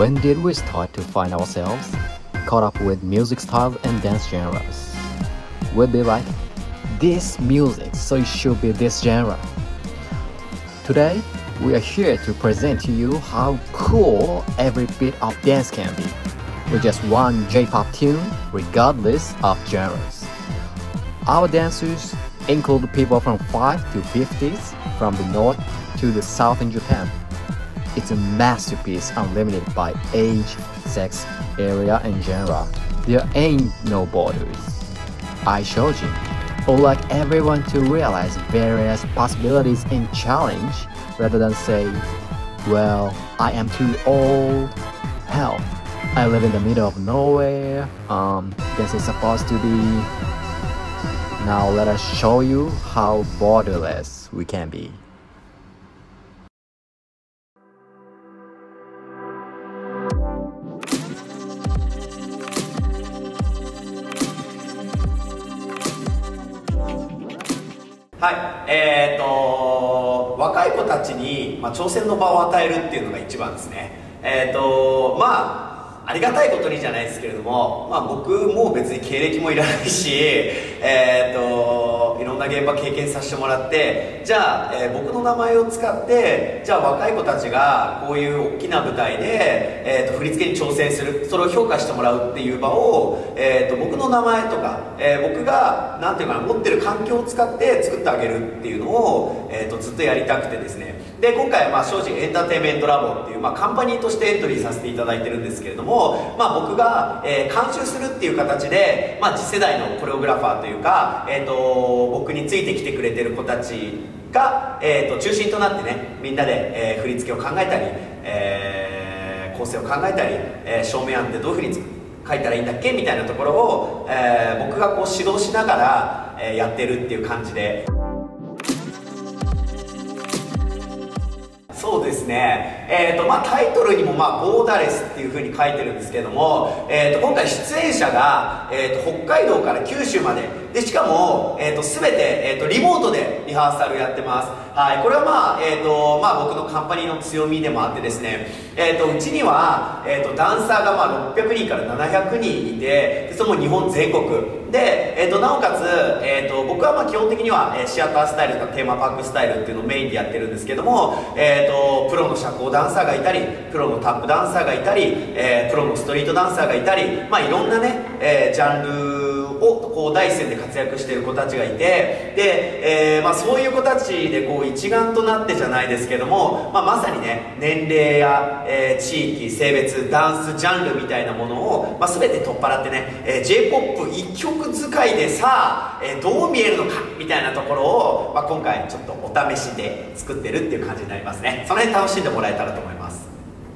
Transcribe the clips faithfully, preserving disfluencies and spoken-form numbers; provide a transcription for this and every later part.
When did we start to find ourselves caught up with music styles and dance genres? We'd be like, this music, so it should be this genre. Today, we are here to present to you how cool every bit of dance can be, with just one J-pop tune, regardless of genres. Our dancers include people from five to fifties, from the north to the south in Japan. It's a masterpiece unlimited by age, sex, area, and genre. There ain't no borders. I Shojin would like everyone to realize various possibilities and challenge rather than say, well, I am too old. Hell, I live in the middle of nowhere. Um, this is supposed to be. Now let us show you how borderless we can be. はい、えーと若い子たちに、まあ、挑戦の場を与えるっていうのが一番ですね。えーとまあありがたいことにじゃないですけれども、まあ、僕も別に経歴もいらないし、えー、といろんな現場経験させてもらって、じゃあ、えー、僕の名前を使ってじゃあ若い子たちがこういう大きな舞台で、えー、と振り付けに挑戦する、それを評価してもらうっていう場を、えー、と僕の名前とか、えー、僕がなんていうかな、持ってる環境を使って作ってあげるっていうのを、えー、とずっとやりたくてですね。で今回は、まあ、正直エンターテインメントラボっていう、まあ、カンパニーとしてエントリーさせていただいてるんですけれども、まあ、僕が、えー、監修するっていう形で、まあ、次世代のコレオグラファーというか、えー、と僕についてきてくれてる子たちが、えー、と中心となってね、みんなで、えー、振り付けを考えたり、えー、構成を考えたり、えー、照明案ってどういうふうに書いたらいいんだっけみたいなところを、えー、僕がこう指導しながら、えー、やってるっていう感じで。そうですね、えーとまあ、タイトルにも、まあ、ボーダレスっていうふうに書いてるんですけども、えー、と今回出演者が、えー、と北海道から九州までで、しかも、えー、と全て、えー、とリモートでリハーサルやってます。はい、これは、まあえーとまあ、僕のカンパニーの強みでもあってですね、えー、とうちには、えー、とダンサーが、まあ、ろっぴゃくにんからななひゃくにんいて、でそれも日本全国で、えー、となおかつ、えー、と僕はまあ基本的には、えー、シアタースタイルとかテーマパークスタイルっていうのをメインでやってるんですけども、えー、とプロの社交ダンサーがいたり、プロのタップダンサーがいたり、えー、プロのストリートダンサーがいたり、まあ、いろんなね、えー、ジャンルをこう第一線で活躍している子たちがいて、で、えーまあ、そういう子たちでこう一丸となってじゃないですけども、まあ、まさにね、年齢や、えー、地域、性別、ダンスジャンルみたいなものを、まあ、全て取っ払ってね、えー、ジェイポップ 一曲使いでさあ、えー、どう見えるのかみたいなところを、まあ、今回ちょっとお試しで作ってるっていう感じになりますね。その辺楽しんでもらえたらと思います。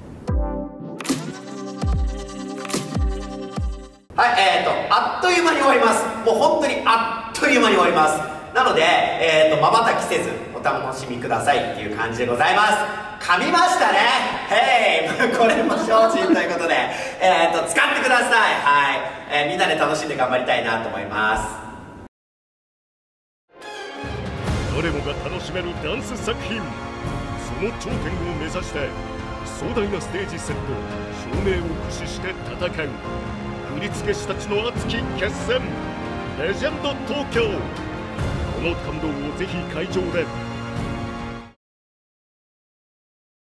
はい、えーとあっという間に終わります。もう本当にあっという間に終わります。なので、えーとまばたきせずお楽しみくださいっていう感じでございます。噛みましたね。へいこれも精進ということで、えーと使ってください。はい、えー、みんなで楽しんで頑張りたいなと思います。 誰もが楽しめるダンス作品、その頂点を目指して壮大なステージセット、照明を駆使して戦う振付師たちの熱き決戦、レジェンド東京。この感動をぜひ会場で